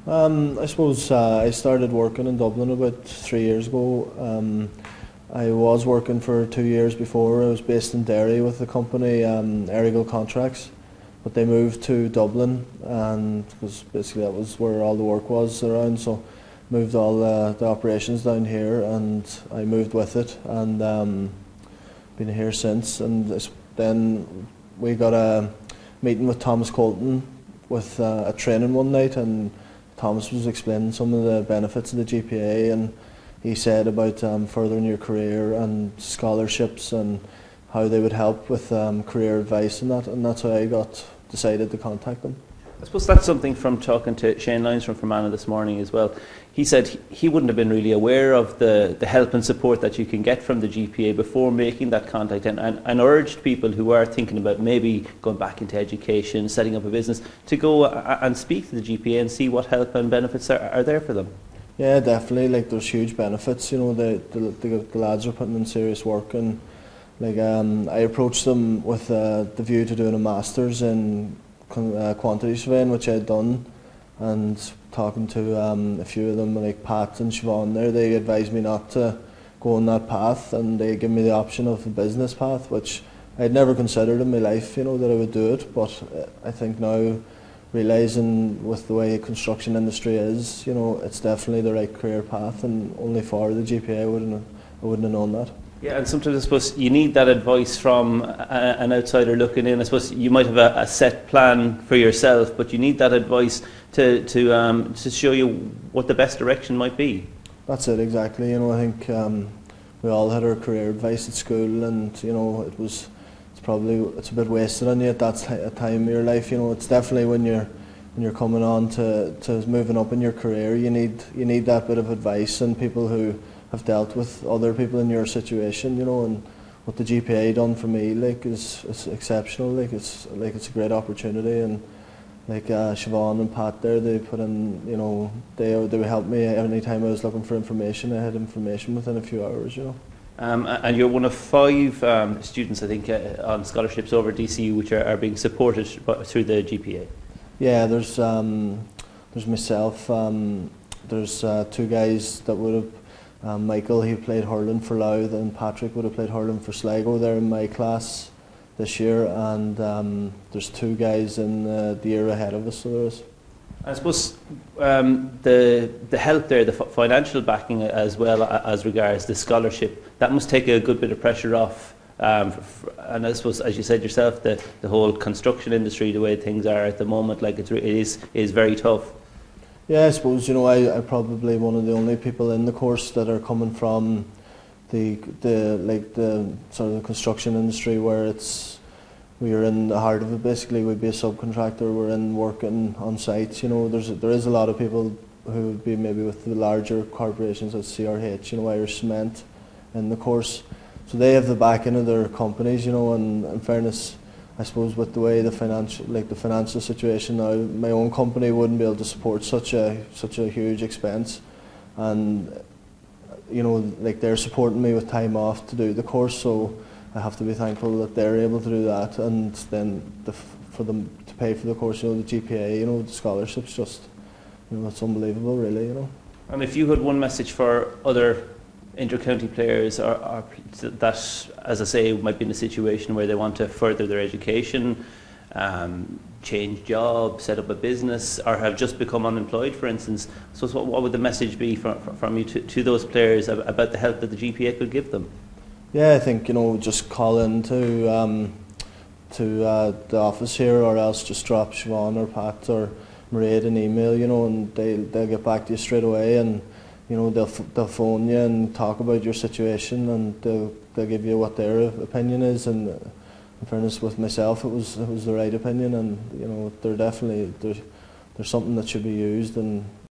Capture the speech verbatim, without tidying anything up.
Um, I suppose uh, I started working in Dublin about three years ago. Um, I was working for two years before. I was based in Derry with the company, um, Donegal Contracts, but they moved to Dublin, and because basically that was where all the work was around. So moved all uh, the operations down here, and I moved with it, and um, been here since. And then we got a meeting with Thomas Colton with uh, a training one night, and Thomas was explaining some of the benefits of the G P A, and he said about um, furthering your career and scholarships and how they would help with um, career advice and that, and that's how I got decided to contact them. I suppose that's something from talking to Shane Lyons from Fermanagh this morning as well. He said he, he wouldn't have been really aware of the, the help and support that you can get from the G P A before making that contact, and, and, and urged people who are thinking about maybe going back into education, setting up a business, to go a, and speak to the G P A and see what help and benefits are, are there for them. Yeah, definitely. Like, there's huge benefits. You know, the, the, the, the lads are putting in serious work, and like um, I approached them with uh, the view to doing a masters in Uh, quantity surveying, which I had done, and talking to um, a few of them like Pat and Siobhan there, they advised me not to go on that path, and they gave me the option of the business path, which I had never considered in my life, you know, that I would do it. But I think now, realising with the way the construction industry is, you know, it's definitely the right career path, and only for the G P A I wouldn't I wouldn't have known that. Yeah, and sometimes I suppose you need that advice from a, an outsider looking in. I suppose you might have a, a set plan for yourself, but you need that advice to to um, to show you what the best direction might be. That's it, exactly. You know, I think um, we all had our career advice at school, and you know, it was it's probably it's a bit wasted on you at that t- time of your life. You know, it's definitely when you're when you're coming on to, to moving up in your career, you need you need that bit of advice, and people who have dealt with other people in your situation, you know, and what the G P A done for me, like, is, is exceptional. Like, it's like it's a great opportunity, and like uh, Siobhan and Pat there, they put in, you know, they they would help me any time I was looking for information. I had information within a few hours, you know. Um, and you're one of five um, students, I think, uh, on scholarships over D C U, which are, are being supported through the G P A. Yeah, there's um, there's myself. Um, there's uh, two guys that would have. Um, Michael, he played hurling for Louth, and Patrick would have played hurling for Sligo. They're in my class this year, and um, there's two guys in uh, the year ahead of us, so there is. I suppose um, the the help there, the f- financial backing as well as regards the scholarship, that must take a good bit of pressure off. Um, f- and I suppose, as you said yourself, the, the whole construction industry, the way things are at the moment, like it's re- it is is very tough. Yeah, I suppose, you know, I, I'm probably one of the only people in the course that are coming from the the like the sort of the construction industry, where it's we're in the heart of it. Basically, we'd be a subcontractor. We're in working on sites. You know, there's a, there is a lot of people who would be maybe with the larger corporations at C R H, you know, Irish Cement, in the course. So they have the backing of their companies, you know, and in fairness, I suppose with the way the financial, like the financial situation now, my own company wouldn't be able to support such a such a huge expense, and you know, like, they're supporting me with time off to do the course, so I have to be thankful that they're able to do that, and then the, for them to pay for the course, you know, the G P A, you know, the scholarships, just, you know, it's unbelievable, really, you know. And if you had one message for other inter-county players or, or that, as I say, might be in a situation where they want to further their education, um, change jobs, set up a business, or have just become unemployed, for instance, so what, what would the message be from, from you to, to those players about the help that the G P A could give them? Yeah, I think, you know, just call in to, um, to uh, the office here, or else just drop Siobhan or Pat or Mairead an email, you know, and they, they'll get back to you straight away, and you know, they'll, they'll phone you and talk about your situation, and they'll, they'll give you what their opinion is. And in fairness, with myself, it was it was the right opinion, and you know, they're definitely there's there's something that should be used, and